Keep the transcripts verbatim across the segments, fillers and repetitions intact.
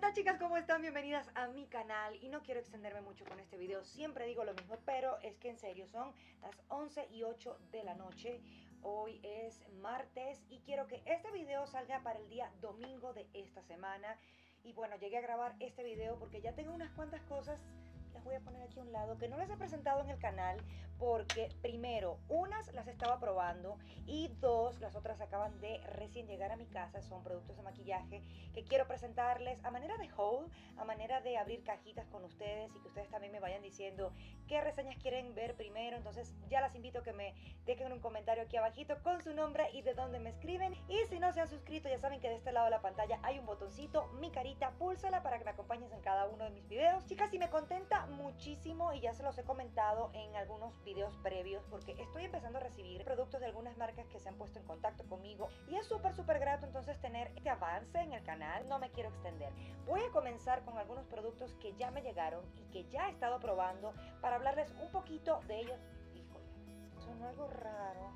tal, chicas? ¿Cómo están? Bienvenidas a mi canal. Y no quiero extenderme mucho con este video, siempre digo lo mismo, pero es que en serio son las once y ocho de la noche. Hoy es martes y quiero que este video salga para el día domingo de esta semana. Y bueno, llegué a grabar este video porque ya tengo unas cuantas cosas. Las voy a poner aquí a un lado, que no les he presentado en el canal porque primero, unas las estaba probando y dos, las otras acaban de recién llegar a mi casa. Son productos de maquillaje que quiero presentarles a manera de haul, a manera de abrir cajitas con ustedes y que ustedes también me vayan diciendo qué reseñas quieren ver primero. Entonces ya las invito a que me dejen un comentario aquí abajito con su nombre y de dónde me escriben. Y si no se han suscrito, ya saben que de este lado de la pantalla hay un botoncito, mi carita, púlsala para que me acompañes en cada uno de mis videos. Chicas, si me contenta muchísimo y ya se los he comentado en algunos videos previos porque estoy empezando a recibir productos de algunas marcas que se han puesto en contacto conmigo y es súper súper grato entonces tener este avance en el canal. No me quiero extender, voy a comenzar con algunos productos que ya me llegaron y que ya he estado probando para hablarles un poquito de ellos. Híjole, sonó algo raro.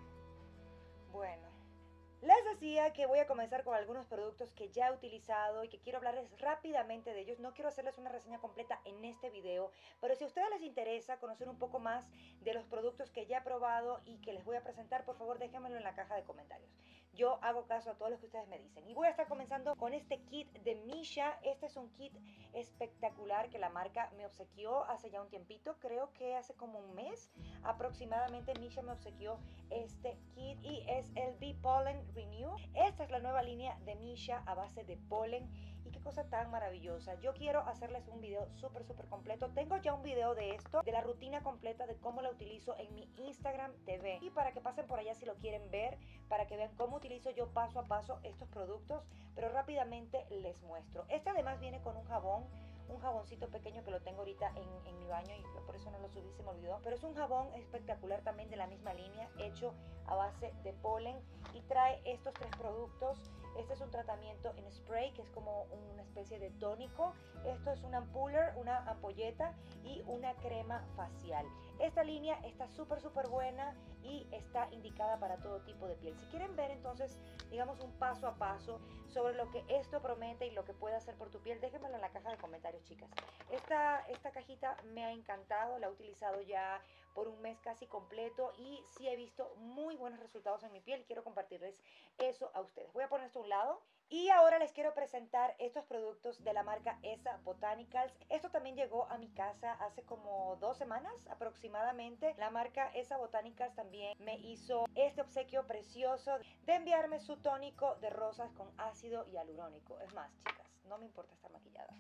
Bueno, les decía que voy a comenzar con algunos productos que ya he utilizado y que quiero hablarles rápidamente de ellos. No quiero hacerles una reseña completa en este video, pero si a ustedes les interesa conocer un poco más de los productos que ya he probado y que les voy a presentar, por favor déjenmelo en la caja de comentarios. Yo hago caso a todos los que ustedes me dicen. Y voy a estar comenzando con este kit de Missha. Este es un kit espectacular que la marca me obsequió hace ya un tiempito. Creo que hace como un mes aproximadamente Missha me obsequió este kit y es el Bee Pollen Renew. Esta es la nueva línea de Missha a base de polen y qué cosa tan maravillosa. Yo quiero hacerles un video súper súper completo. Tengo ya un video de esto, de la rutina completa de cómo la utilizo en mi Instagram T V, y para que pasen por allá si lo quieren ver, para que vean cómo utilizo yo paso a paso estos productos, pero rápidamente les muestro. Este además viene con un jabón, un jaboncito pequeño que lo tengo ahorita en, en mi baño y por eso no lo subí, se me olvidó, pero es un jabón espectacular también de la misma línea, hecho a base de polen y trae estos tres productos. Este es un tratamiento en spray que es como una especie de tónico. Esto es un ampuller, una ampolleta y una crema facial. Esta línea está súper súper buena y está indicada para todo tipo de piel. Si quieren ver entonces, digamos, un paso a paso sobre lo que esto promete y lo que puede hacer por tu piel, déjenmelo en la caja de comentarios, chicas. Esta, esta cajita me ha encantado, la he utilizado ya por un mes casi completo y sí he visto muy buenos resultados en mi piel y quiero compartirles eso a ustedes. Voy a poner esto a un lado. Y ahora les quiero presentar estos productos de la marca Essa Botanicals. Esto también llegó a mi casa hace como dos semanas aproximadamente. La marca Essa Botanicals también me hizo este obsequio precioso de enviarme su tónico de rosas con ácido hialurónico. Es más, chicas, no me importa estar maquillada.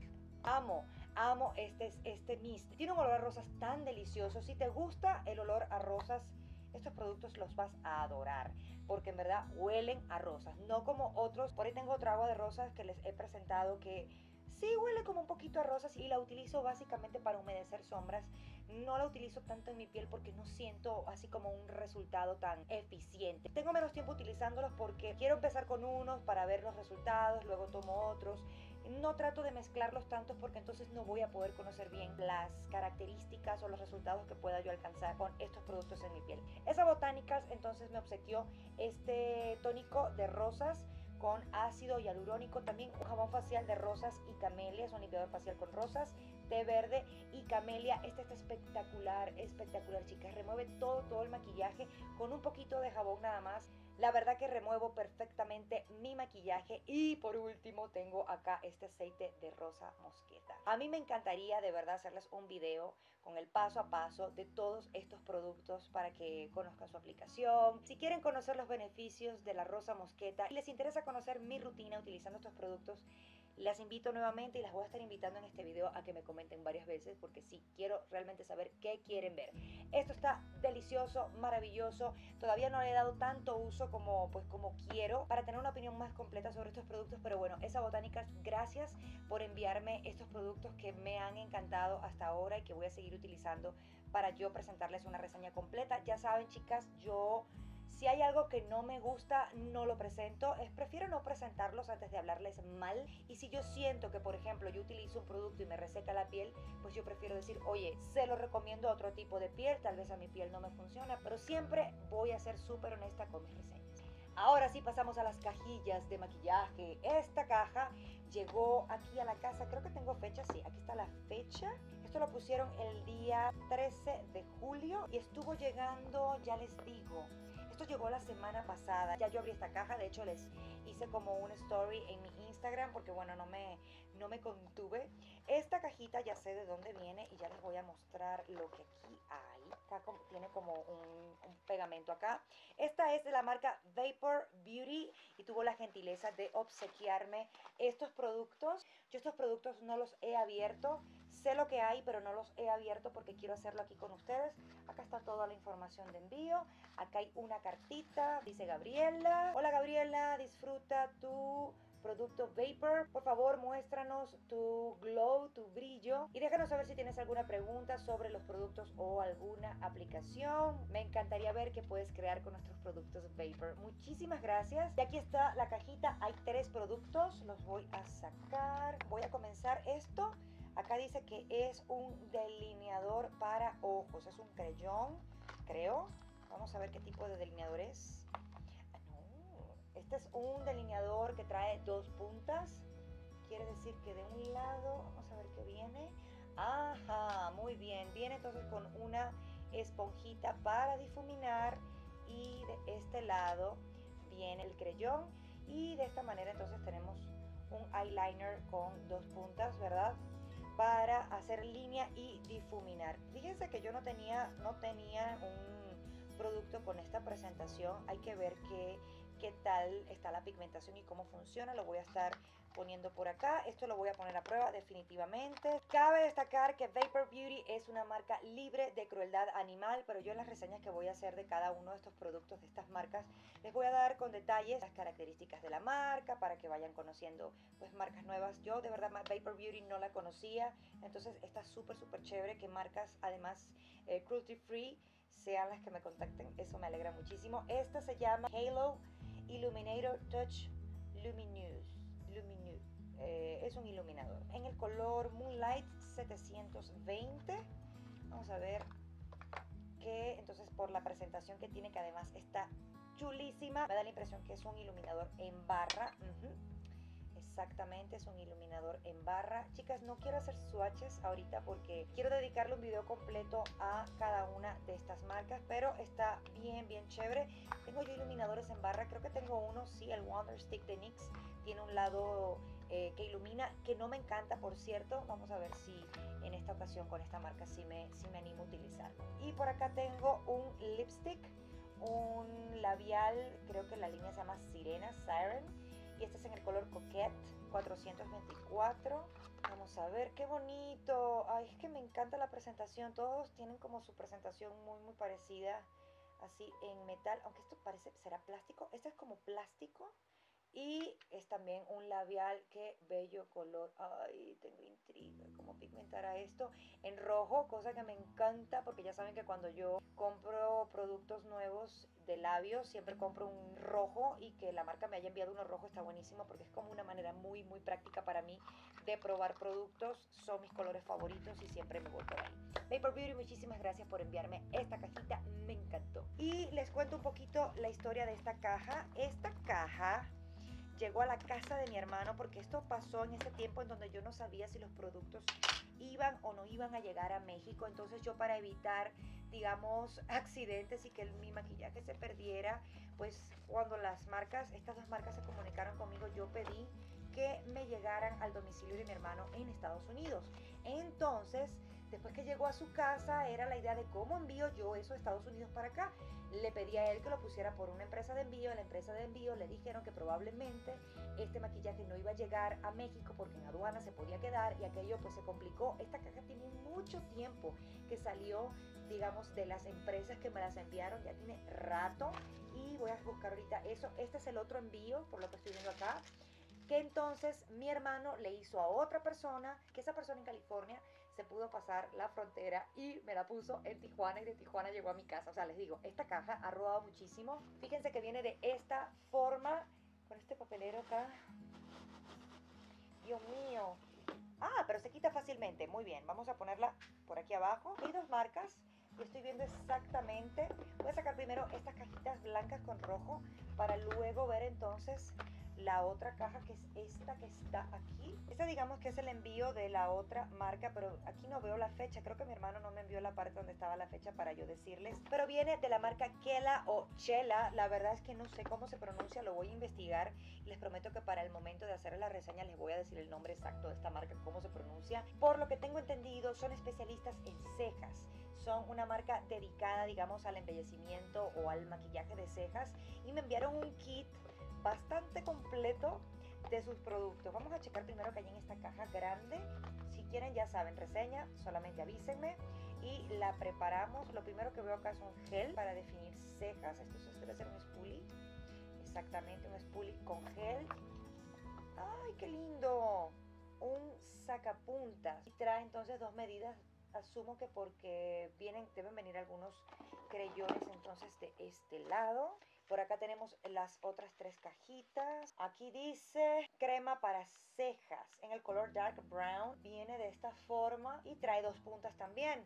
Amo, amo este, este mist. Tiene un olor a rosas tan delicioso. Si te gusta el olor a rosas, estos productos los vas a adorar, porque en verdad huelen a rosas, no como otros. Por ahí tengo otra agua de rosas que les he presentado que sí huele como un poquito a rosas y la utilizo básicamente para humedecer sombras. No la utilizo tanto en mi piel porque no siento así como un resultado tan eficiente. Tengo menos tiempo utilizándolos porque quiero empezar con unos para ver los resultados, luego tomo otros. No trato de mezclarlos tanto porque entonces no voy a poder conocer bien las características o los resultados que pueda yo alcanzar con estos productos en mi piel. Essa Botanicals entonces me obsequió este tónico de rosas con ácido hialurónico, también un jabón facial de rosas y camelia, es un limpiador facial con rosas, té verde y camelia. Este está espectacular, espectacular, chicas. Remueve todo, todo el maquillaje con un poquito de jabón nada más. La verdad que remuevo perfectamente mi maquillaje. Y por último tengo acá este aceite de rosa mosqueta. A mí me encantaría de verdad hacerles un video con el paso a paso de todos estos productos para que conozcan su aplicación. Si quieren conocer los beneficios de la rosa mosqueta y les interesa conocer mi rutina utilizando estos productos, las invito nuevamente y las voy a estar invitando en este video a que me comenten varias veces porque sí, quiero realmente saber qué quieren ver. Esto está delicioso, maravilloso. Todavía no le he dado tanto uso como, pues, como quiero para tener una opinión más completa sobre estos productos, pero bueno, Essa Botanicals, gracias por enviarme estos productos que me han encantado hasta ahora y que voy a seguir utilizando para yo presentarles una reseña completa. Ya saben, chicas, yo... si hay algo que no me gusta, no lo presento. Es, prefiero no presentarlos antes de hablarles mal. Y si yo siento que, por ejemplo, yo utilizo un producto y me reseca la piel, pues yo prefiero decir, oye, se lo recomiendo a otro tipo de piel. Tal vez a mi piel no me funciona, pero siempre voy a ser súper honesta con mis reseñas. Ahora sí pasamos a las cajillas de maquillaje. Esta caja llegó aquí a la casa, creo que tengo fecha, sí, aquí está la fecha. Esto lo pusieron el día trece de julio y estuvo llegando, ya les digo, esto llegó la semana pasada. Ya yo abrí esta caja, de hecho les hice como una story en mi Instagram porque bueno, no me, no me contuve. Esta cajita ya sé de dónde viene y ya les voy a mostrar lo que aquí hay. Acá como, tiene como un, un pegamento acá. Esta es de la marca Vapor Beauty y tuvo la gentileza de obsequiarme estos productos. Yo estos productos no los he abierto. Sé lo que hay, pero no los he abierto porque quiero hacerlo aquí con ustedes. Acá está toda la información de envío. Acá hay una cartita, dice Gabriela. Hola Gabriela, disfruta tu producto Vapor. Por favor, muéstranos tu glow, tu brillo. Y déjanos saber si tienes alguna pregunta sobre los productos o alguna aplicación. Me encantaría ver qué puedes crear con nuestros productos Vapor. Muchísimas gracias. Y aquí está la cajita. Hay tres productos. Los voy a sacar. Voy a comenzar esto. Acá dice que es un delineador para ojos. Es un crayón, creo. Vamos a ver qué tipo de delineador es. Ah, no. Este es un delineador que trae dos puntas. Quiere decir que de un lado, vamos a ver qué viene. Ajá, muy bien. Viene entonces con una esponjita para difuminar. Y de este lado viene el crayón. Y de esta manera entonces tenemos un eyeliner con dos puntas, ¿verdad? Para hacer línea y difuminar. Fíjense que yo no tenía, no tenía un producto con esta presentación. Hay que ver qué, qué tal está la pigmentación y cómo funciona. Lo voy a estar poniendo por acá. Esto lo voy a poner a prueba definitivamente. Cabe destacar que Vapor Beauty es una marca libre de crueldad animal, pero yo en las reseñas que voy a hacer de cada uno de estos productos de estas marcas les voy a dar con detalles las características de la marca para que vayan conociendo pues marcas nuevas. Yo de verdad Vapor Beauty no la conocía, entonces está súper súper chévere que marcas además eh, cruelty free sean las que me contacten. Eso me alegra muchísimo. Esta se llama Halo Illuminator Touch Luminous. Luminous. Eh, es un iluminador en el color Moonlight setecientos veinte. Vamos a ver que entonces por la presentación que tiene, que además está chulísima, me da la impresión que es un iluminador en barra. Uh-huh. Exactamente, es un iluminador en barra. Chicas, no quiero hacer swatches ahorita porque quiero dedicarle un video completo a cada una de estas marcas, pero está bien, bien chévere. Tengo yo iluminadores en barra, creo que tengo uno, sí, el Wonder Stick de NYX. Tiene un lado eh, que ilumina, que no me encanta, por cierto. Vamos a ver si en esta ocasión con esta marca sí me, sí me animo a utilizarlo. Y por acá tengo un lipstick, un labial, creo que la línea se llama Sirena, Siren. Y este es en el color Coquette cuatrocientos veinticuatro. Vamos a ver, qué bonito. Ay, es que me encanta la presentación. Todos tienen como su presentación muy, muy parecida. Así en metal. Aunque esto parece, ¿será plástico? Este es como plástico. Y es también un labial, qué bello color. Ay, tengo intriga cómo pigmentará esto en rojo, cosa que me encanta porque ya saben que cuando yo compro productos nuevos de labios siempre compro un rojo, y que la marca me haya enviado uno rojo está buenísimo porque es como una manera muy muy práctica para mí de probar productos. Son mis colores favoritos y siempre me voy por ahí. Vapor Beauty, muchísimas gracias por enviarme esta cajita, me encantó. Y les cuento un poquito la historia de esta caja. Esta caja llegó a la casa de mi hermano porque esto pasó en ese tiempo en donde yo no sabía si los productos iban o no iban a llegar a México. Entonces yo, para evitar, digamos, accidentes y que el, mi maquillaje se perdiera, pues cuando las marcas, estas dos marcas se comunicaron conmigo, yo pedí que me llegaran al domicilio de mi hermano en Estados Unidos. Entonces, después que llegó a su casa, era la idea de cómo envío yo eso de Estados Unidos para acá. Le pedí a él que lo pusiera por una empresa de envío. En la empresa de envío le dijeron que probablemente este maquillaje no iba a llegar a México porque en aduana se podía quedar, y aquello pues se complicó. Esta caja tiene mucho tiempo que salió, digamos, de las empresas que me las enviaron, ya tiene rato, y voy a buscar ahorita eso. Este es el otro envío, por lo que estoy viendo acá, que entonces mi hermano le hizo a otra persona, que esa persona en California se pudo pasar la frontera y me la puso en Tijuana, y de Tijuana llegó a mi casa. O sea, les digo, esta caja ha rodado muchísimo. Fíjense que viene de esta forma, con este papelero acá. Dios mío. Ah, pero se quita fácilmente. Muy bien, vamos a ponerla por aquí abajo. Hay dos marcas. y estoy viendo exactamente. Voy a sacar primero estas cajitas blancas con rojo para luego ver entonces la otra caja, que es esta que está aquí. Esta digamos que es el envío de la otra marca, pero aquí no veo la fecha. Creo que mi hermano no me envió la parte donde estaba la fecha para yo decirles. Pero viene de la marca Kela o Chela. La verdad es que no sé cómo se pronuncia, lo voy a investigar. Les prometo que para el momento de hacer la reseña les voy a decir el nombre exacto de esta marca, cómo se pronuncia. Por lo que tengo entendido, son especialistas en cejas. Son una marca dedicada, digamos, al embellecimiento o al maquillaje de cejas. Y me enviaron un kit bastante completo de sus productos. Vamos a checar primero que hay en esta caja grande. Si quieren, ya saben, reseña, solamente avísenme y la preparamos. Lo primero que veo acá es un gel para definir cejas. Esto debe ser un spoolie. Exactamente, un spoolie con gel. ¡Ay, qué lindo! Un sacapuntas. Y trae entonces dos medidas. Asumo que porque vienen, deben venir algunos creyones entonces de este lado. Por acá tenemos las otras tres cajitas. Aquí dice crema para cejas en el color dark brown. Viene de esta forma y trae dos puntas también.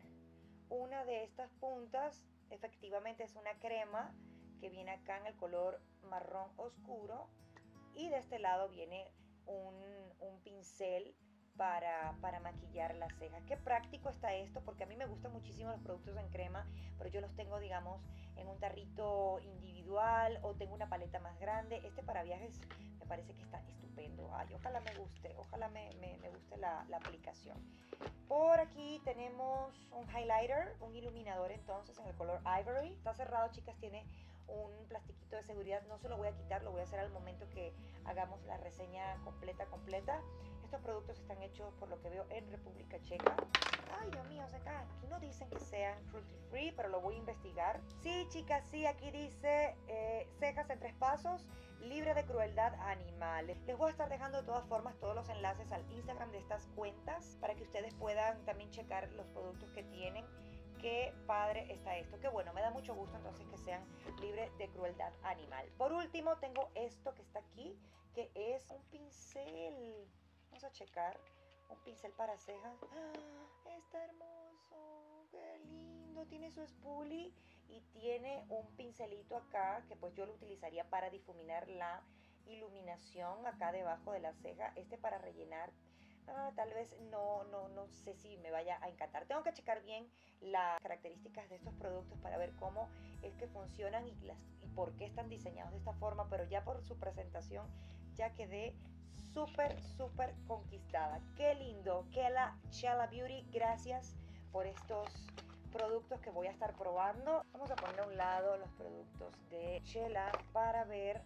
Una de estas puntas efectivamente es una crema que viene acá en el color marrón oscuro. Y de este lado viene un, un pincel para, para maquillar las cejas. Qué práctico está esto, porque a mí me gustan muchísimo los productos en crema, pero yo los tengo, digamos, en un tarrito individual o tengo una paleta más grande. Este para viajes me parece que está estupendo. Ay, ojalá me guste, ojalá me, me, me guste la, la aplicación. Por aquí tenemos un highlighter, un iluminador entonces en el color Ivory. Está cerrado, chicas, tiene un plastiquito de seguridad. No se lo voy a quitar, lo voy a hacer al momento que hagamos la reseña completa, completa. Estos productos están hechos, por lo que veo, en República Checa. Ay, Dios mío, se caen. Aquí no dicen que sean cruelty free, pero lo voy a investigar. Sí, chicas, sí, aquí dice eh, cejas en tres pasos, libre de crueldad animal. Les voy a estar dejando de todas formas todos los enlaces al Instagram de estas cuentas para que ustedes puedan también checar los productos que tienen. Qué padre está esto, qué bueno, me da mucho gusto entonces que sean libres de crueldad animal. Por último tengo esto que está aquí, que es un pincel. Vamos a checar, un pincel para cejas. ¡Ah! Está hermoso, qué lindo, tiene su spoolie y tiene un pincelito acá que pues yo lo utilizaría para difuminar la iluminación acá debajo de la ceja. Este para rellenar. Ah, tal vez no, no, no sé si me vaya a encantar. Tengo que checar bien las características de estos productos para ver cómo es que funcionan y, las, y por qué están diseñados de esta forma, pero ya por su presentación ya quedé súper, súper conquistada. Qué lindo, Kela Chela Beauty, gracias por estos productos que voy a estar probando. Vamos a poner a un lado los productos de Chela para ver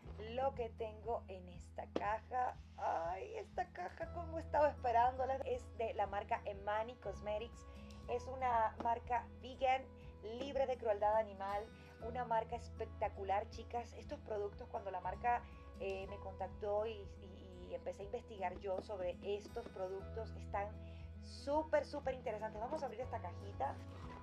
lo que tengo en esta caja. Ay, esta caja como estaba esperándola. Es de la marca Emani Cosmetics. Es una marca vegan, libre de crueldad animal. Una marca espectacular, chicas. Estos productos, cuando la marca eh, me contactó y, y, y empecé a investigar yo sobre estos productos, están súper, súper interesantes. Vamos a abrir esta cajita.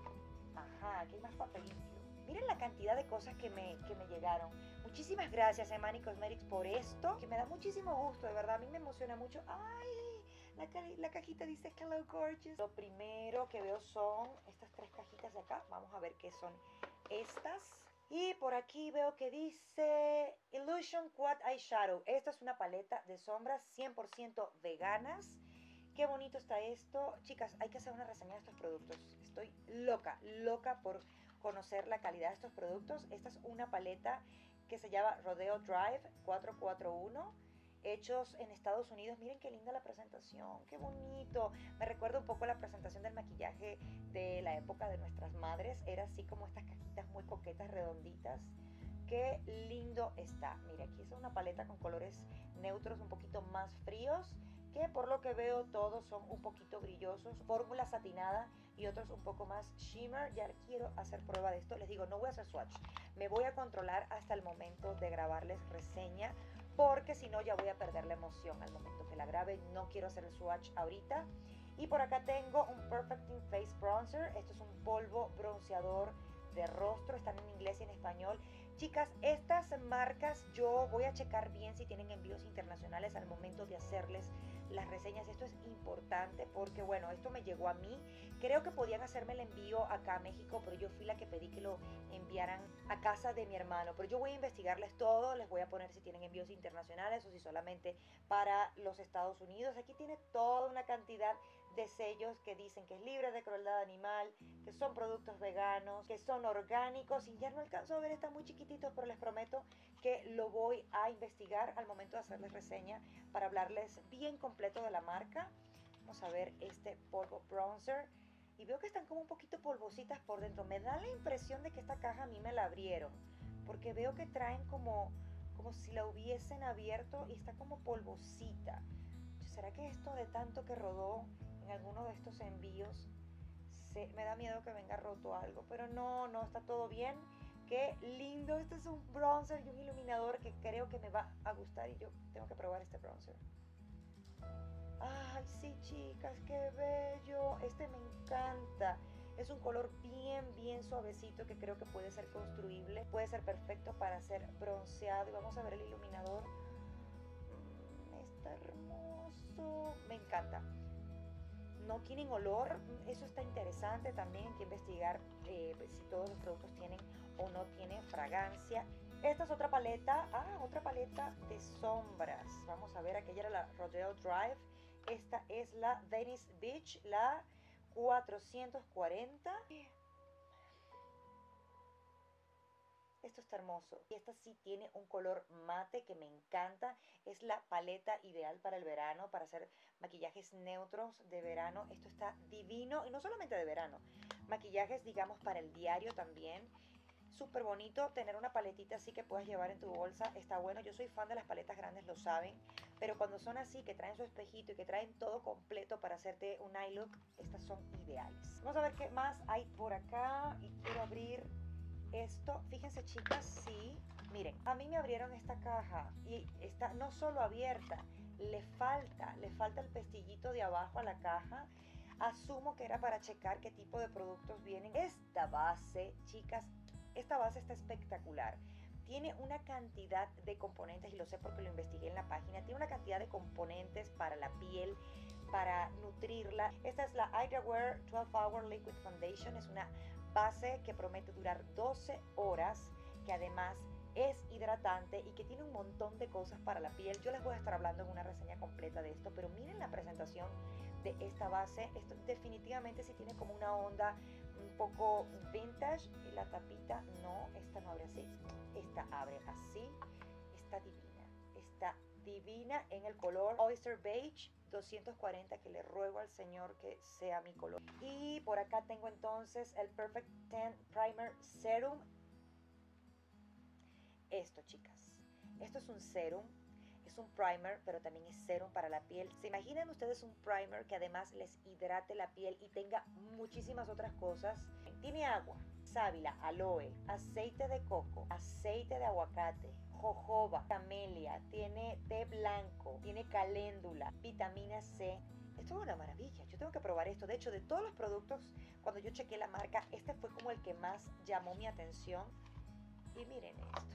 Ajá, aquí hay más papelito. Miren la cantidad de cosas que me, que me llegaron. Muchísimas gracias, Emani Cosmetics, por esto, que me da muchísimo gusto, de verdad, a mí me emociona mucho. ¡Ay! La, la cajita dice Hello Gorgeous. Lo primero que veo son estas tres cajitas de acá. Vamos a ver qué son estas. Y por aquí veo que dice Illusion Quad Eyeshadow. Esta es una paleta de sombras cien por ciento veganas. Qué bonito está esto. Chicas, hay que hacer una reseña de estos productos. Estoy loca, loca por conocer la calidad de estos productos. Esta es una paleta que se llama Rodeo Drive cuatro cuatro uno, hechos en Estados Unidos. Miren qué linda la presentación, qué bonito. Me recuerda un poco la presentación del maquillaje de la época de nuestras madres. Era así como estas cajitas muy coquetas, redonditas. Qué lindo está. Mire, aquí es una paleta con colores neutros un poquito más fríos, que por lo que veo todos son un poquito brillosos, fórmula satinada y otros un poco más shimmer. Ya quiero hacer prueba de esto. Les digo, no voy a hacer swatch, me voy a controlar hasta el momento de grabarles reseña, porque si no ya voy a perder la emoción al momento que la grabe. No quiero hacer el swatch ahorita. Y por acá tengo un Perfecting Face Bronzer. Esto es un polvo bronceador de rostro, están en inglés y en español. Chicas, estas marcas yo voy a checar bien si tienen envíos internacionales al momento de hacerles las reseñas. Esto es importante porque, bueno, esto me llegó a mí. Creo que podían hacerme el envío acá a México, pero yo fui la que pedí que lo enviaran a casa de mi hermano. Pero yo voy a investigarles todo, les voy a poner si tienen envíos internacionales o si solamente para los Estados Unidos. Aquí tiene toda una cantidad de sellos que dicen que es libre de crueldad animal, que son productos veganos, que son orgánicos, y ya no alcanzo a ver, están muy chiquititos, pero les prometo que lo voy a investigar al momento de hacerles reseña para hablarles bien completo de la marca. Vamos a ver este polvo bronzer y veo que están como un poquito polvositas por dentro. Me da la impresión de que esta caja a mí me la abrieron, porque veo que traen como, como si la hubiesen abierto y está como polvosita. ¿Será que esto de tanto que rodó en alguno de estos envíos, se, me da miedo que venga roto algo? Pero no, no, está todo bien. Qué lindo, este es un bronzer y un iluminador que creo que me va a gustar y yo tengo que probar este bronzer. Ay, sí, chicas, qué bello. Este me encanta. Es un color bien, bien suavecito que creo que puede ser construible. Puede ser perfecto para ser bronceado. Y vamos a ver el iluminador. Está hermoso. Me encanta. No tienen olor. Eso está interesante también. Hay que investigar eh, si todos los productos tienen o no tienen fragancia. Esta es otra paleta. Ah, otra paleta de sombras. Vamos a ver, aquella era la Rodeo Drive. Esta es la Venice Beach, la cuatrocientos cuarenta. Esto está hermoso. Y esta sí tiene un color mate que me encanta. Es la paleta ideal para el verano, para hacer maquillajes neutros de verano. Esto está divino. Y no solamente de verano. Maquillajes, digamos, para el diario también. Súper bonito tener una paletita así que puedas llevar en tu bolsa. Está bueno. Yo soy fan de las paletas grandes, lo saben. Pero cuando son así, que traen su espejito y que traen todo completo para hacerte un eye look, estas son ideales. Vamos a ver qué más hay por acá. Y quiero abrir esto. Fíjense, chicas, sí. Miren, a mí me abrieron esta caja y está no solo abierta, le falta, le falta el pestillito de abajo a la caja. Asumo que era para checar qué tipo de productos vienen. Esta base, chicas, esta base está espectacular. Tiene una cantidad de componentes, y lo sé porque lo investigué en la página. Tiene una cantidad de componentes para la piel, para nutrirla. Esta es la Hydra doce hour Liquid Foundation. Es una base que promete durar doce horas, que además es hidratante y que tiene un montón de cosas para la piel. Yo les voy a estar hablando en una reseña completa de esto, pero miren la presentación de esta base. Esto definitivamente sí tiene como una onda un poco vintage, y la tapita no, esta no abre así, esta abre así. Está divina, está divina en el color Oyster Beige doscientos cuarenta, que le ruego al Señor que sea mi color. Y por acá tengo entonces el Perfect Tan Primer Serum. Esto, chicas, esto es un serum. Es un primer, pero también es serum para la piel. ¿Se imaginan ustedes un primer que además les hidrate la piel y tenga muchísimas otras cosas? Tiene agua, sábila, aloe, aceite de coco, aceite de aguacate, jojoba, camelia, tiene té blanco, tiene caléndula, vitamina C. Esto es una maravilla, yo tengo que probar esto. De hecho, de todos los productos, cuando yo chequeé la marca, este fue como el que más llamó mi atención. Y miren esto.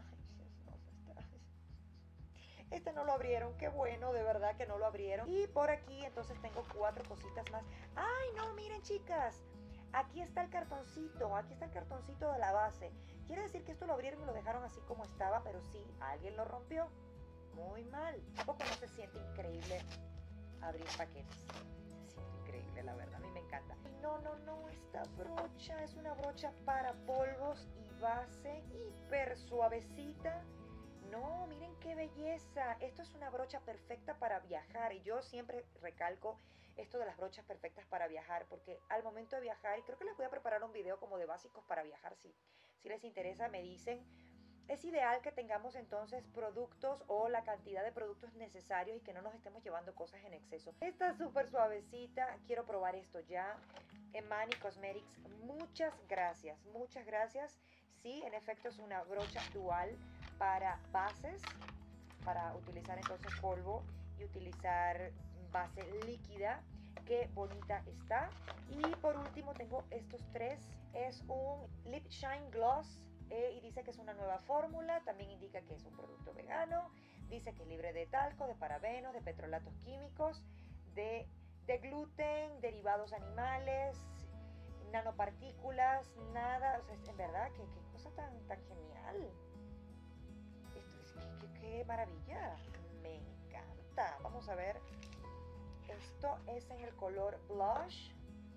Este no lo abrieron, qué bueno, de verdad que no lo abrieron. Y por aquí entonces tengo cuatro cositas más. ¡Ay, no! Miren, chicas, aquí está el cartoncito, aquí está el cartoncito de la base. Quiere decir que esto lo abrieron y lo dejaron así como estaba, pero sí, alguien lo rompió. Muy mal. Tampoco no se siente increíble abrir paquetes. Se siente increíble, la verdad, a mí me encanta. Y no, no, no, esta brocha es una brocha para polvos y base, hiper suavecita. No, miren qué belleza. Esto es una brocha perfecta para viajar. Y yo siempre recalco esto de las brochas perfectas para viajar, porque al momento de viajar, y creo que les voy a preparar un video como de básicos para viajar, si, si les interesa, me dicen. Es ideal que tengamos entonces productos o la cantidad de productos necesarios y que no nos estemos llevando cosas en exceso. Está súper suavecita. Quiero probar esto ya. Emani Cosmetics, muchas gracias, muchas gracias. Sí, en efecto es una brocha dual para bases, para utilizar entonces polvo y utilizar base líquida. Qué bonita está. Y por último tengo estos tres. Es un Lip Shine Gloss eh, y dice que es una nueva fórmula. También indica que es un producto vegano. Dice que es libre de talco, de parabenos, de petrolatos químicos, de, de gluten, derivados animales, nanopartículas, nada. O sea, en verdad, qué, qué cosa tan, tan genial. Esto es, qué, qué, qué maravilla. Me encanta. Vamos a ver. Esto es en el color blush.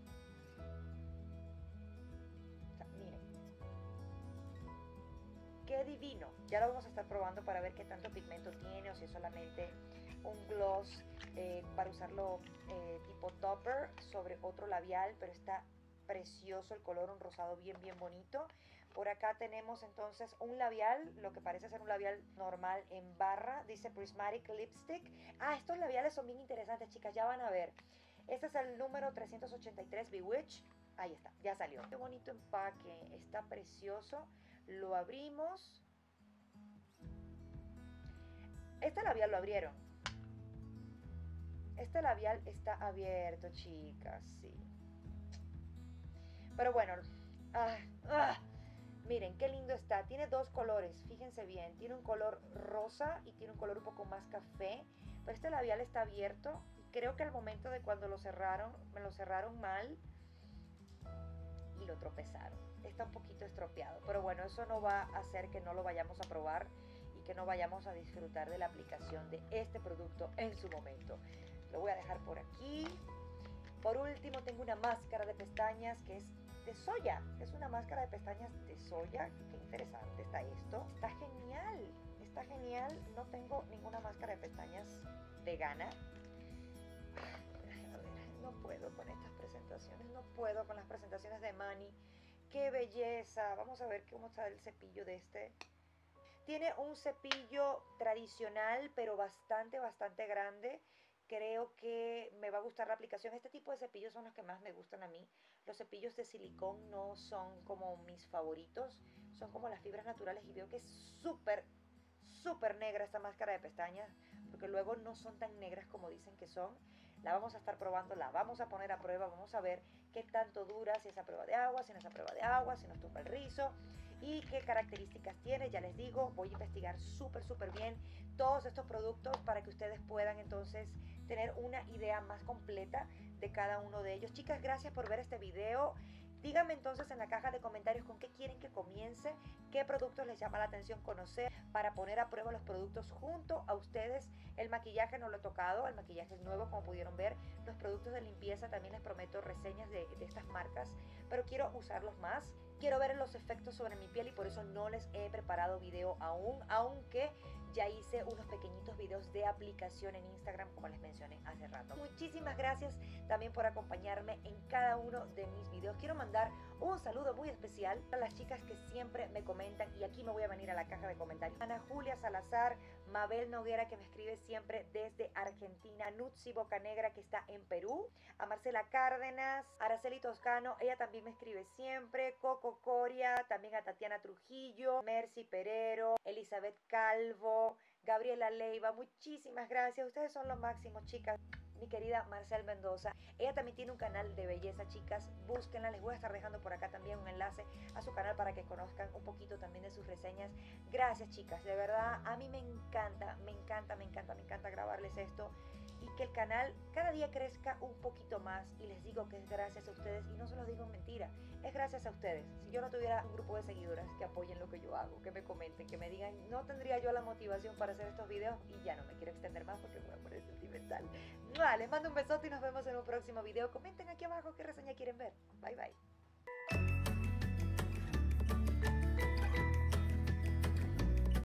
O sea, miren. Qué divino. Ya lo vamos a estar probando para ver qué tanto pigmento tiene o si es solamente un gloss eh, para usarlo eh, tipo topper sobre otro labial, pero está precioso el color, un rosado bien bien bonito. Por acá tenemos entonces un labial, lo que parece ser un labial normal en barra, dice Prismatic Lipstick. Ah, estos labiales son bien interesantes, chicas, ya van a ver. Este es el número trescientos ochenta y tres Bewitch. Ahí está, ya salió. Qué bonito empaque, está precioso. Lo abrimos. Este labial lo abrieron. Este labial está abierto, chicas, sí. Pero bueno, ah, ah, miren qué lindo está. Tiene dos colores, fíjense bien. Tiene un color rosa y tiene un color un poco más café. Pero este labial está abierto. Creo que al momento de cuando lo cerraron, me lo cerraron mal y lo tropezaron. Está un poquito estropeado. Pero bueno, eso no va a hacer que no lo vayamos a probar y que no vayamos a disfrutar de la aplicación de este producto en su momento. Lo voy a dejar por aquí. Por último, tengo una máscara de pestañas que es de soya. Es una máscara de pestañas de soya. Qué interesante está esto. Está genial. Está genial. No tengo ninguna máscara de pestañas vegana. A ver, no puedo con estas presentaciones. No puedo con las presentaciones de Mani. ¡Qué belleza! Vamos a ver cómo está el cepillo de este. Tiene un cepillo tradicional, pero bastante, bastante grande. Creo que me va a gustar la aplicación. Este tipo de cepillos son los que más me gustan a mí. Los cepillos de silicón no son como mis favoritos. Son como las fibras naturales y veo que es súper, súper negra esta máscara de pestañas. Porque luego no son tan negras como dicen que son. La vamos a estar probando, la vamos a poner a prueba. Vamos a ver qué tanto dura, si es a prueba de agua, si no es a prueba de agua, si nos tumba el rizo. Y qué características tiene, ya les digo, voy a investigar súper, súper bien todos estos productos para que ustedes puedan entonces tener una idea más completa de cada uno de ellos. Chicas, gracias por ver este video. Díganme entonces en la caja de comentarios con qué quieren que comience, qué productos les llama la atención conocer para poner a prueba los productos junto a ustedes. El maquillaje no lo he tocado, el maquillaje es nuevo como pudieron ver. Los productos de limpieza también les prometo reseñas de, de estas marcas, pero quiero usarlos más. Quiero ver los efectos sobre mi piel y por eso no les he preparado video aún, aunque ya hice unos pequeñitos videos de aplicación en Instagram como les mencioné hace rato. Muchísimas gracias también por acompañarme en cada uno de mis videos. Quiero mandar un saludo muy especial a las chicas que siempre me comentan y aquí me voy a venir a la caja de comentarios. Ana Julia Salazar, Mabel Noguera que me escribe siempre desde Argentina, Nutsi Bocanegra que está en Perú, a Marcela Cárdenas, Araceli Toscano, ella también me escribe siempre, Coco Coria, también a Tatiana Trujillo, Mercy Perero, Elizabeth Calvo, Gabriela Leiva, muchísimas gracias, ustedes son lo máximo, chicas. Mi querida Marcel Mendoza, ella también tiene un canal de belleza, chicas, búsquenla, les voy a estar dejando por acá también un enlace a su canal para que conozcan un poquito también de sus reseñas. Gracias, chicas, de verdad, a mí me encanta, me encanta, me encanta, me encanta grabarles esto y que el canal cada día crezca un poquito más y les digo que es gracias a ustedes y no se los digo en mentira, es gracias a ustedes. Si yo no tuviera un grupo de seguidoras que apoyen lo que yo hago, que me comenten, que me digan, no tendría yo la motivación para hacer estos videos y ya no me quiero extender más porque me voy a poner sentimental. Les mando un besote y nos vemos en un próximo video. Comenten aquí abajo qué reseña quieren ver. Bye bye.